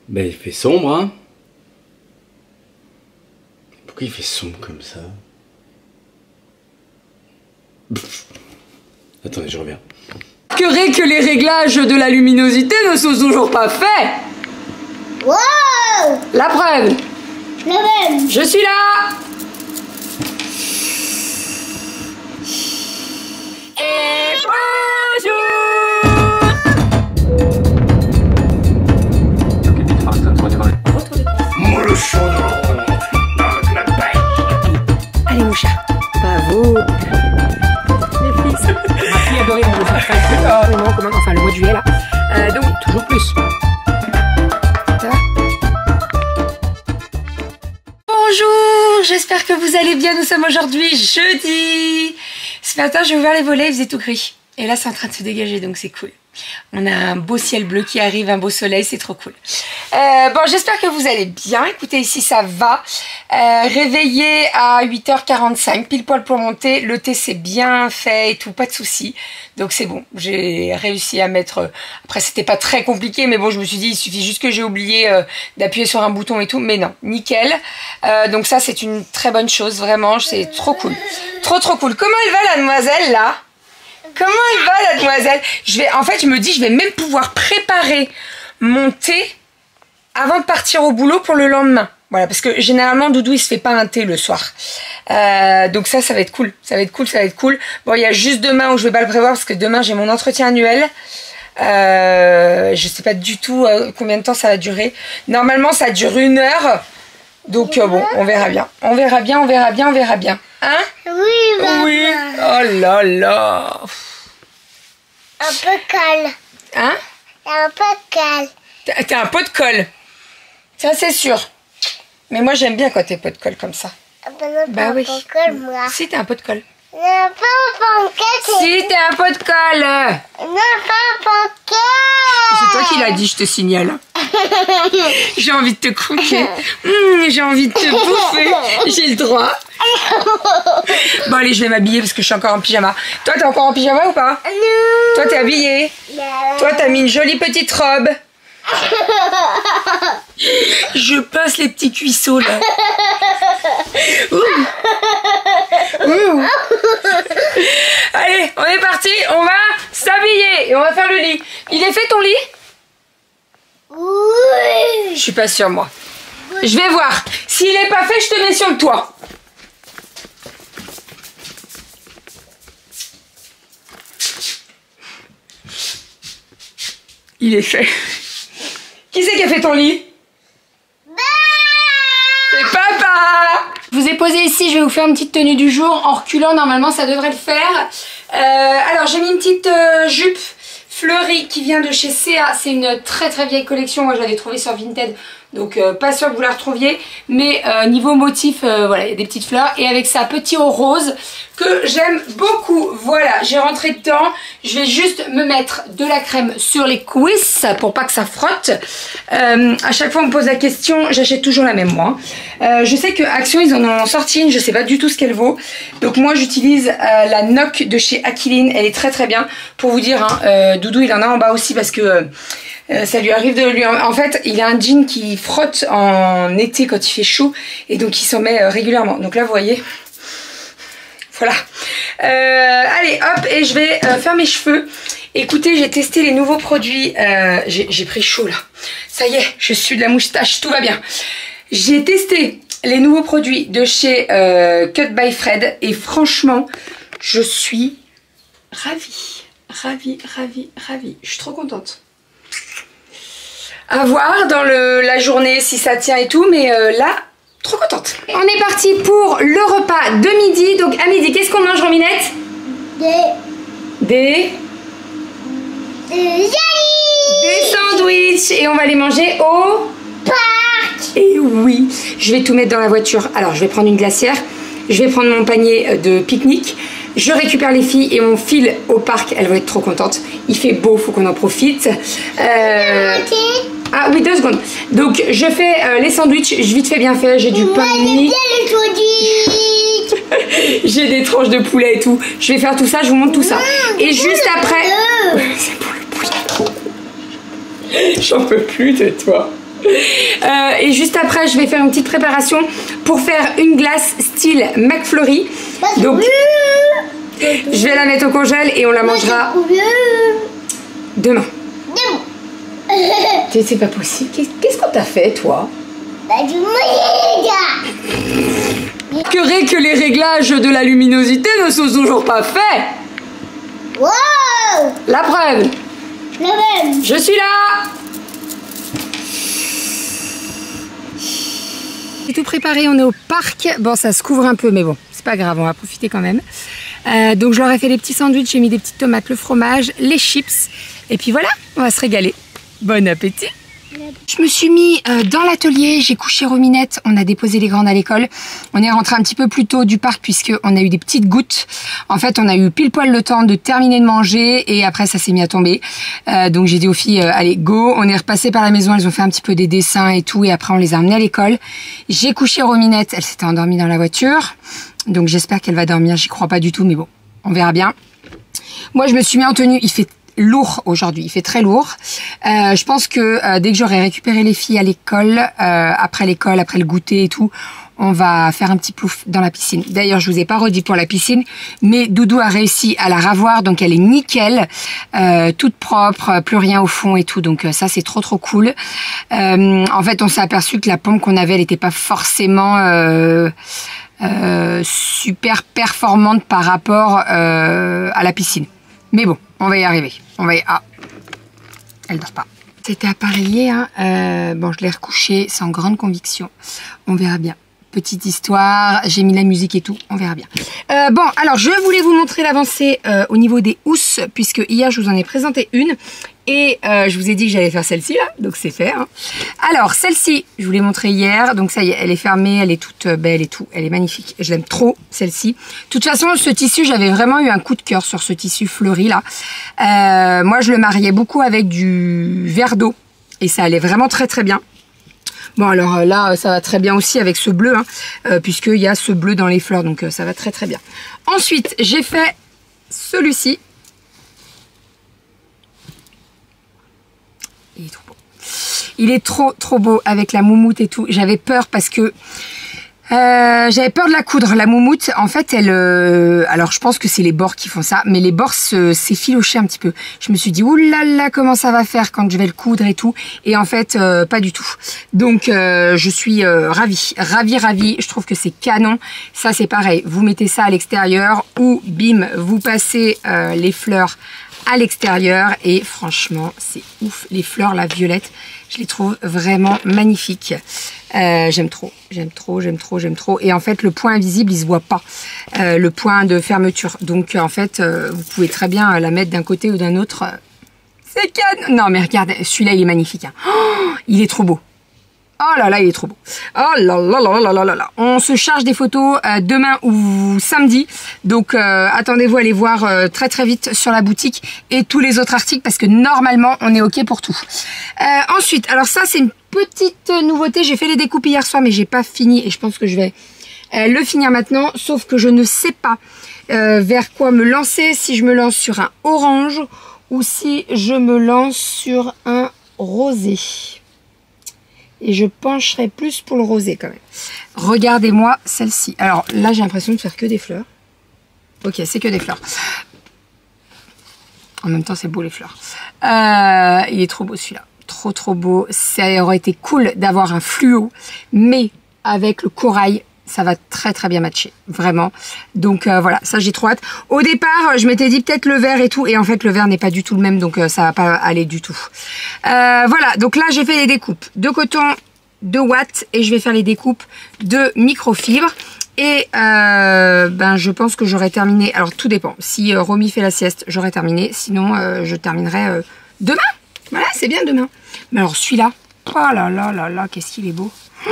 Ben il fait sombre, hein. Pourquoi il fait sombre comme ça? Attendez, je reviens. Que les réglages de la luminosité ne sont toujours pas faits. Wow! La preuve. Le même. Je suis là. Et allez mon chat, pas vous. Les fils. Ma fille adorée dans le enfin le mois de juillet là. Donc toujours plus. Ça va? Bonjour, j'espère que vous allez bien. Nous sommes aujourd'hui jeudi. Ce matin j'ai ouvert les volets, il faisait tout gris. Et là c'est en train de se dégager donc c'est cool. On a un beau ciel bleu qui arrive, un beau soleil, c'est trop cool. Bon, j'espère que vous allez bien. Écoutez, ici ça va. Réveillé à 8h45, pile poil pour monter. Le thé c'est bien fait et tout, pas de soucis. Donc c'est bon, j'ai réussi à mettre... Après c'était pas très compliqué, mais bon, je me suis dit, il suffit juste que j'ai oublié d'appuyer sur un bouton et tout. Mais non, nickel. Donc ça c'est une très bonne chose, vraiment, c'est trop cool. Trop cool. Comment elle va la demoiselle là ? Comment elle va la demoiselle? En fait, je me dis, je vais même pouvoir préparer mon thé avant de partir au boulot pour le lendemain. Voilà, parce que généralement, Doudou, il se fait pas un thé le soir. Donc ça va être cool. Ça va être cool. Bon, il y a juste demain où je vais pas le prévoir parce que demain, j'ai mon entretien annuel. Je sais pas du tout combien de temps ça va durer. Normalement, ça dure 1 heure. Donc bon, on verra bien. On verra bien. Hein? Oui, maman. Oui. Oh là là. Un peu calme. Hein? Un peu calme. T'as un pot de colle. Ça, c'est sûr. Mais moi, j'aime bien quand t'es pot de colle comme ça. Bah oui. Moi. Si, t'as un pot de colle. Non, pas Si, t'as un pot de colle. Non, pas C'est toi qui l'as dit, je te signale. J'ai envie de te croquer. J'ai envie de te bouffer. J'ai le droit. Bon, allez, je vais m'habiller parce que je suis encore en pyjama. Toi, t'es encore en pyjama ou pas? Non. Toi, t'es habillée. Toi, t'as mis une jolie petite robe. Je passe les petits cuisseaux là. Allez, on est parti, on va s'habiller et on va faire le lit. Il est fait ton lit? Oui. Je suis pas sûre moi. Je vais voir. S'il est pas fait, je te mets sur le toit. Il est fait. Qui c'est qui a fait ton lit? C'est papa! Je vous ai posé ici, je vais vous faire une petite tenue du jour. En reculant, normalement, ça devrait le faire. Alors, j'ai mis une petite jupe fleurie qui vient de chez C.A. C'est une très vieille collection. Moi, je l'avais trouvée sur Vinted. Donc, pas sûr que vous la retrouviez. Mais niveau motif, voilà, il y a des petites fleurs. Et avec ça, petit haut rose que j'aime beaucoup. Voilà, j'ai rentré dedans. Je vais juste me mettre de la crème sur les cuisses pour pas que ça frotte. À chaque fois, on me pose la question. J'achète toujours la même, moi. Je sais que Action, ils en ont sorti une. Je sais pas du tout ce qu'elle vaut. Donc, moi, j'utilise la Noc de chez Aquiline. Elle est très bien. Pour vous dire, hein, Doudou, il en a en bas aussi parce que... ça lui arrive de lui... En fait, il a un jean qui frotte en été quand il fait chaud. Et donc, il s'en met régulièrement. Donc là, vous voyez... Voilà. Allez, hop, et je vais faire mes cheveux. Écoutez, j'ai testé les nouveaux produits. J'ai pris chaud, là. Ça y est, je suis de la moustache, tout va bien. J'ai testé les nouveaux produits de chez Cut by Fred. Et franchement, je suis ravie. Ravie. Je suis trop contente. À voir dans la journée si ça tient et tout, mais là, trop contente. On est parti pour le repas de midi. Donc à midi, qu'est-ce qu'on mange, Rominette? Des sandwichs. Et on va les manger au parc. Et oui, je vais tout mettre dans la voiture. Alors, je vais prendre une glacière. Je vais prendre mon panier de pique-nique. Je récupère les filles et on file au parc. Elles vont être trop contentes. Il fait beau, faut qu'on en profite. Ah oui, 2 secondes. Donc je fais les sandwichs, vite fait bien fait. J'ai du pain mie. J'ai des tranches de poulet et tout. Je vais faire tout ça, je vous montre tout ça. Et juste après... C'est pour le poulet. J'en peux plus de toi. Et juste après, je vais faire une petite préparation pour faire une glace style McFlurry. Donc, je vais la mettre au congèle et on la mangera demain. C'est pas possible. Qu'est-ce qu'on t'a fait, toi? Que les réglages de la luminosité ne sont toujours pas faits. Wow! La preuve. La même. Je suis là. C'est tout préparé, on est au parc. Bon, ça se couvre un peu, mais bon, c'est pas grave, on va profiter quand même. Donc je leur ai fait des petits sandwichs, j'ai mis des petites tomates, le fromage, les chips. Et puis voilà, on va se régaler. Bon appétit. Je me suis mis dans l'atelier, j'ai couché Rominette, on a déposé les grandes à l'école. On est rentré un petit peu plus tôt du parc puisqu'on a eu des petites gouttes. En fait, on a eu pile poil le temps de terminer de manger et après ça s'est mis à tomber. Donc j'ai dit aux filles, allez go, on est repassé par la maison, elles ont fait un petit peu des dessins et tout et après on les a emmenées à l'école. J'ai couché Rominette, elle s'était endormie dans la voiture. Donc j'espère qu'elle va dormir, j'y crois pas du tout mais bon, on verra bien. Moi je me suis mis en tenue, il fait lourd aujourd'hui, il fait très lourd. Je pense que dès que j'aurai récupéré les filles à l'école, après le goûter et tout, on va faire un petit plouf dans la piscine. D'ailleurs, je vous ai pas redit pour la piscine, mais Doudou a réussi à la ravoir, donc elle est nickel, toute propre, plus rien au fond et tout, donc ça c'est trop cool. En fait, on s'est aperçu que la pompe qu'on avait, elle était pas forcément super performante par rapport à la piscine. Mais bon, on va y arriver. Ah, elle dort pas. C'était appareillé, hein. Bon, je l'ai recouché sans grande conviction. On verra bien. Petite histoire, j'ai mis la musique et tout, on verra bien. Bon, alors je voulais vous montrer l'avancée au niveau des housses, puisque hier je vous en ai présenté une. Et je vous ai dit que j'allais faire celle-ci là, donc c'est fait. Hein. Alors celle-ci, je vous l'ai montrée hier, donc ça y est, elle est fermée, elle est toute belle et tout, elle est magnifique. Je l'aime trop celle-ci. De toute façon, ce tissu, j'avais vraiment eu un coup de cœur sur ce tissu fleuri là. Moi, je le mariais beaucoup avec du verre d'eau et ça allait vraiment très bien. Bon alors là, ça va très bien aussi avec ce bleu, hein, puisqu'il y a ce bleu dans les fleurs, donc ça va très bien. Ensuite, j'ai fait celui-ci. Il est trop beau. Il est trop beau avec la moumoute et tout. J'avais peur parce que j'avais peur de la coudre. La moumoute, en fait, elle... alors, je pense que c'est les bords qui font ça, mais les bords s'effilochaient un petit peu. Je me suis dit, oulala, comment ça va faire quand je vais le coudre et tout. Et en fait, pas du tout. Donc, je suis ravie. Je trouve que c'est canon. Ça, c'est pareil. Vous mettez ça à l'extérieur ou, bim, vous passez les fleurs à l'extérieur et franchement c'est ouf. Les fleurs, la violette, je les trouve vraiment magnifiques. J'aime trop et en fait le point invisible il se voit pas, le point de fermeture, donc en fait vous pouvez très bien la mettre d'un côté ou d'un autre. C'est canon. Non mais regarde, celui-là il est magnifique, hein. Oh, il est trop beau. Oh là là, il est trop beau. Oh là là là là là là là. On se charge des photos demain ou samedi. Donc attendez-vous à les voir très vite sur la boutique et tous les autres articles parce que normalement on est ok pour tout. Ensuite, alors ça c'est une petite nouveauté. J'ai fait les découpes hier soir mais j'ai pas fini et je pense que je vais le finir maintenant. Sauf que je ne sais pas vers quoi me lancer. Si je me lance sur un orange ou si je me lance sur un rosé. Et je pencherai plus pour le rosé quand même. Regardez-moi celle-ci. Alors là, j'ai l'impression de faire que des fleurs. Ok, c'est que des fleurs. En même temps, c'est beau les fleurs. Il est trop beau celui-là. Trop beau. Ça aurait été cool d'avoir un fluo. Mais avec le corail, ça va très bien matcher. Vraiment. Donc voilà, ça j'ai trop hâte. Au départ, je m'étais dit peut-être le vert et tout. Et en fait, le vert n'est pas du tout le même. Donc ça va pas aller du tout. Voilà, donc là, j'ai fait les découpes de coton, de watts. Et je vais faire les découpes de microfibre. Et ben, je pense que j'aurai terminé. Alors tout dépend. Si Romy fait la sieste, j'aurai terminé. Sinon, je terminerai demain. Voilà, c'est bien demain. Mais alors celui-là, oh là là, qu'est-ce qu'il est beau.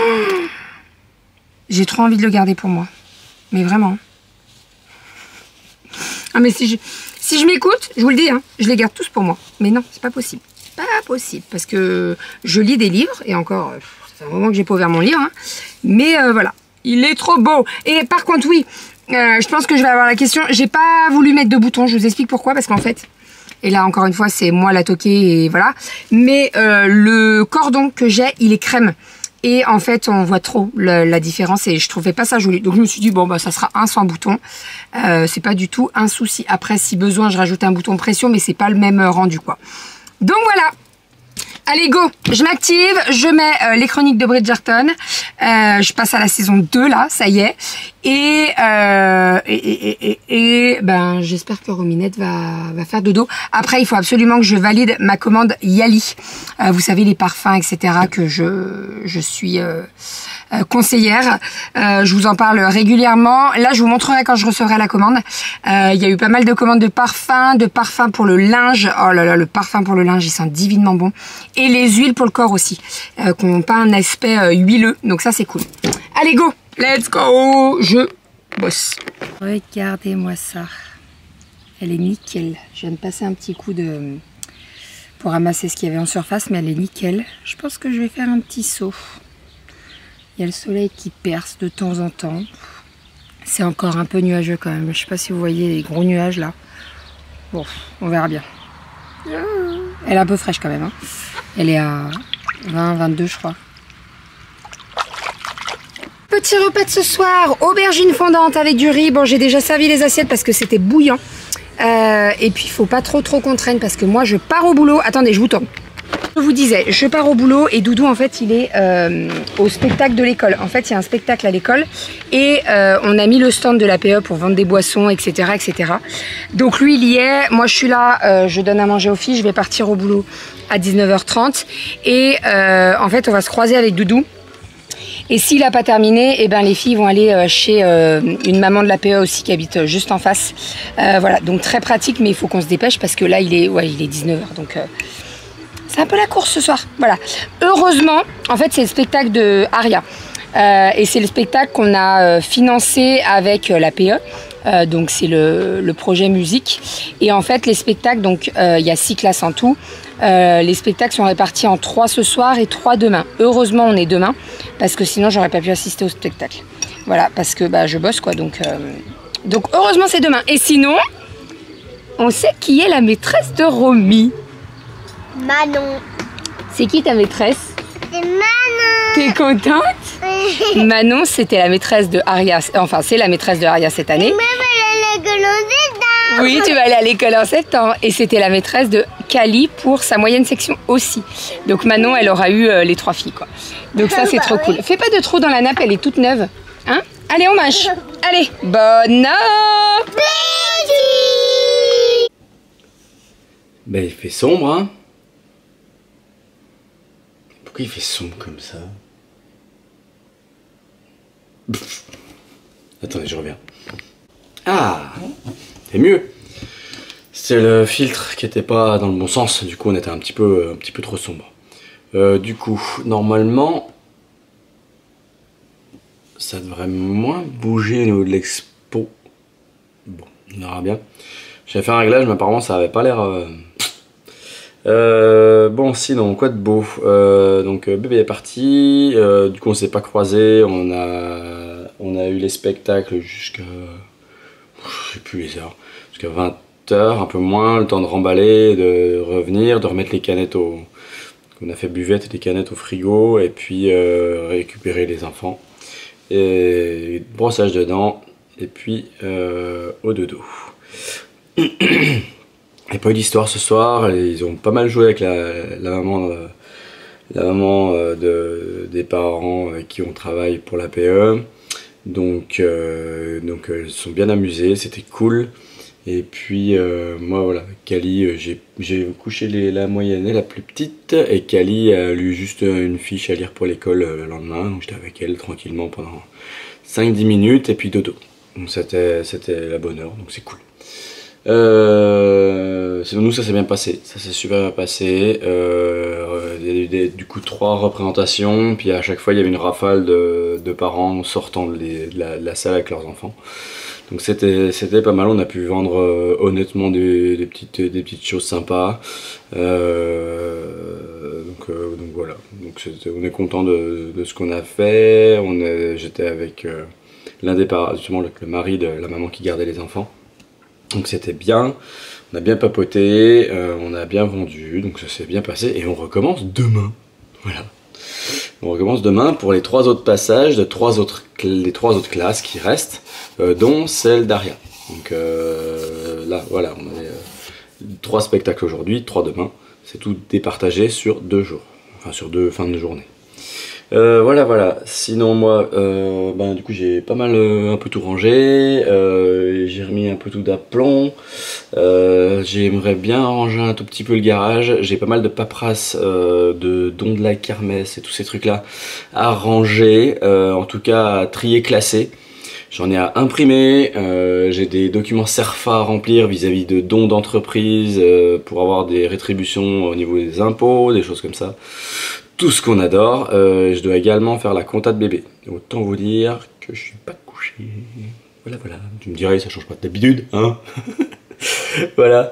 J'ai trop envie de le garder pour moi. Mais vraiment. Ah mais si je m'écoute, je vous le dis, hein, je les garde tous pour moi. Mais non, c'est pas possible. Pas possible. Parce que je lis des livres. Et encore, ça fait un moment que j'ai pas ouvert mon livre. Hein, mais voilà. Il est trop beau. Et par contre, oui, je pense que je vais avoir la question. J'ai pas voulu mettre de boutons. Je vous explique pourquoi. Parce qu'en fait, Et là, encore une fois, c'est moi la toquée et voilà. Mais le cordon que j'ai, il est crème. Et en fait, on voit trop la différence et je trouvais pas ça joli. Donc je me suis dit, bon, bah ça sera un sans bouton. C'est pas du tout un souci. Après, si besoin, je rajoute un bouton pression, mais c'est pas le même rendu, quoi. Donc voilà. Allez, go, je m'active, je mets les chroniques de Bridgerton, je passe à la saison 2 là, ça y est, et ben j'espère que Rominette va faire dodo. Après, il faut absolument que je valide ma commande Yali, vous savez les parfums, etc. que je suis conseillère, je vous en parle régulièrement. Là, je vous montrerai quand je recevrai la commande. Il y a eu pas mal de commandes de parfums pour le linge. Oh là là, le parfum pour le linge, il sent divinement bon. Et les huiles pour le corps aussi, qui n'ont pas un aspect huileux. Donc ça, c'est cool. Allez, go! Let's go! Je bosse. Regardez-moi ça. Elle est nickel. Je viens de passer un petit coup pour ramasser ce qu'il y avait en surface, mais elle est nickel. Je pense que je vais faire un petit saut. Il y a le soleil qui perce de temps en temps. C'est encore un peu nuageux quand même. Je ne sais pas si vous voyez les gros nuages là. Bon, on verra bien. Elle est un peu fraîche quand même. Hein. Elle est à 20, 22 je crois. Petit repas de ce soir, aubergine fondante avec du riz. Bon, j'ai déjà servi les assiettes parce que c'était bouillant. Et puis, il ne faut pas trop qu'on traîne parce que moi, je pars au boulot. Attendez, je vous tourne. Je vous disais, je pars au boulot et Doudou, en fait, il est au spectacle de l'école. En fait, il y a un spectacle à l'école et on a mis le stand de l'APE pour vendre des boissons, etc., etc. Donc, lui, il y est. Moi, je suis là, je donne à manger aux filles. Je vais partir au boulot à 19h30. Et en fait, on va se croiser avec Doudou. Et s'il n'a pas terminé, eh ben, les filles vont aller chez une maman de l'APE aussi qui habite juste en face. Voilà, donc très pratique, mais il faut qu'on se dépêche parce que là, il est 19h. Donc, c'est un peu la course ce soir. Voilà. Heureusement, en fait, c'est le spectacle de Aria. Et c'est le spectacle qu'on a financé avec l'APE. Donc, c'est le projet musique. Et en fait, les spectacles, donc, il y a 6 classes en tout. Les spectacles sont répartis en 3 ce soir et 3 demain. Heureusement, on est demain, parce que sinon, j'aurais pas pu assister au spectacle. Voilà, parce que bah, je bosse, quoi. Donc heureusement, c'est demain. Et sinon, on sait qui est la maîtresse de Romy. Manon. C'est qui ta maîtresse? C'est Manon. T'es contente? Manon, c'était la maîtresse de Aria. Enfin, c'est la maîtresse de Aria cette année. Oui, tu vas aller à l'école en septembre. Et c'était la maîtresse de Kali pour sa moyenne section aussi. Donc Manon, elle aura eu les 3 filles, quoi. Donc ça, c'est trop cool. Fais pas de trou dans la nappe, elle est toute neuve. Hein? Allez, on mâche. Allez, bonne nuit. Ben, il fait sombre, hein? Pourquoi il fait sombre comme ça? Attendez, je reviens. Ah! C'est mieux. C'est le filtre qui était pas dans le bon sens. Du coup, on était un petit peu trop sombre. Du coup, normalement, ça devrait moins bouger au niveau de l'expo. Bon, on verra bien. J'ai fait un réglage, mais apparemment, ça avait pas l'air. Bon, sinon, quoi de beau? Donc, bébé est parti. Du coup, on s'est pas croisés. On a eu les spectacles jusqu'à. Je sais plus les heures. Jusqu'à 20h, un peu moins, le temps de remballer, de revenir, de remettre les canettes au... On a fait buvette et des canettes au frigo, et puis récupérer les enfants. Et brossage de dents, et puis au dodo. Il n'y a pas eu d'histoire ce soir, ils ont pas mal joué avec la maman, des parents qui ont travaillé pour l'APE. Donc ils se sont bien amusés, c'était cool. Et puis moi voilà, Kali, j'ai couché la moyenne et la plus petite, et Kali a lu juste une fiche à lire pour l'école le lendemain, donc j'étais avec elle tranquillement pendant 5-10 minutes et puis dodo. Donc c'était la bonne heure, donc c'est cool. Nous ça s'est bien passé, ça s'est super bien passé. Il y a eu du coup 3 représentations, puis à chaque fois il y avait une rafale de parents sortant de la salle avec leurs enfants. Donc c'était pas mal, on a pu vendre honnêtement des petites choses sympas. Donc voilà, donc on est content de ce qu'on a fait. J'étais avec l'un des parents, justement le mari de la maman qui gardait les enfants. Donc c'était bien, On a bien papoté, on a bien vendu, donc ça s'est bien passé et on recommence demain. Voilà. On recommence demain pour les 3 autres passages de les 3 autres classes qui restent, dont celle d'Aria. Donc là, voilà, on avait 3 spectacles aujourd'hui, 3 demain. C'est tout départagé sur 2 jours, enfin sur 2 fins de journée. Voilà. Sinon moi, du coup j'ai pas mal un peu tout rangé. J'ai remis un peu tout d'aplomb. J'aimerais bien ranger un tout petit peu le garage. J'ai pas mal de paperasse, de dons de la kermesse et tous ces trucs là à ranger. En tout cas à trier, classer. J'en ai à imprimer, j'ai des documents CERFA à remplir vis-à-vis de dons d'entreprise pour avoir des rétributions au niveau des impôts, des choses comme ça. Tout ce qu'on adore. Je dois également faire la compta de bébé. Autant vous dire que je suis pas couché. Voilà. Tu me dirais, ça change pas d'habitude, hein. Voilà.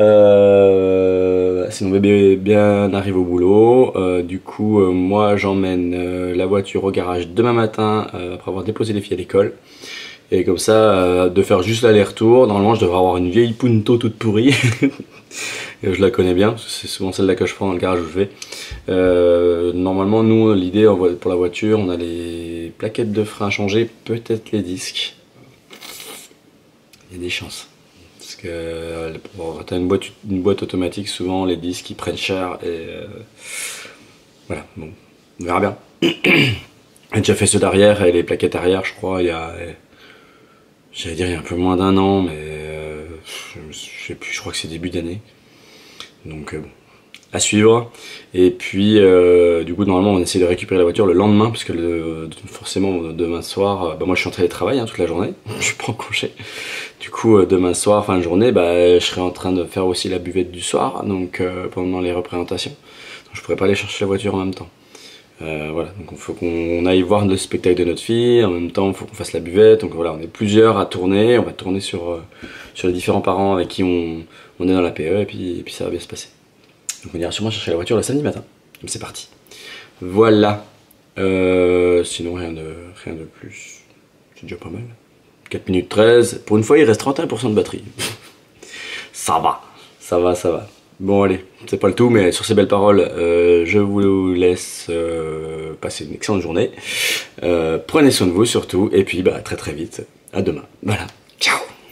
Sinon bébé bien arrive au boulot. Du coup, moi j'emmène la voiture au garage demain matin après avoir déposé les filles à l'école. Et comme ça, de faire juste l'aller-retour. Normalement, je devrais avoir une vieille Punto toute pourrie. Je la connais bien, c'est souvent celle-là que je prends dans le garage où je vais. Normalement, nous, l'idée pour la voiture, on a les plaquettes de frein à changer, peut-être les disques. Il y a des chances. Parce que pour t'as une boîte automatique, souvent les disques ils prennent cher et voilà, bon, on verra bien. J'ai déjà fait ceux d'arrière et les plaquettes arrière, je crois, il y a un peu moins d'1 an, mais je sais plus, je crois que c'est début d'année. Donc bon, à suivre. Et puis du coup normalement on essaie de récupérer la voiture le lendemain, parce que forcément demain soir, moi je suis en télétravail toute la journée, je suis pas en congé. Du coup demain soir, fin de journée, je serai en train de faire aussi la buvette du soir, donc pendant les représentations. Donc je pourrais pas aller chercher la voiture en même temps. Voilà, donc il faut qu'on aille voir le spectacle de notre fille, en même temps il faut qu'on fasse la buvette, donc voilà, on est plusieurs à tourner, on va tourner sur les différents parents avec qui on est dans la PE, et puis ça va bien se passer. Donc on ira sûrement chercher la voiture le samedi matin, donc c'est parti. Voilà, sinon rien de plus, c'est déjà pas mal. 4 minutes 13, pour une fois il reste 31% de batterie. Ça va. Bon allez, c'est pas le tout, mais sur ces belles paroles, je vous laisse passer une excellente journée. Prenez soin de vous surtout, et puis très vite, à demain. Voilà, ciao.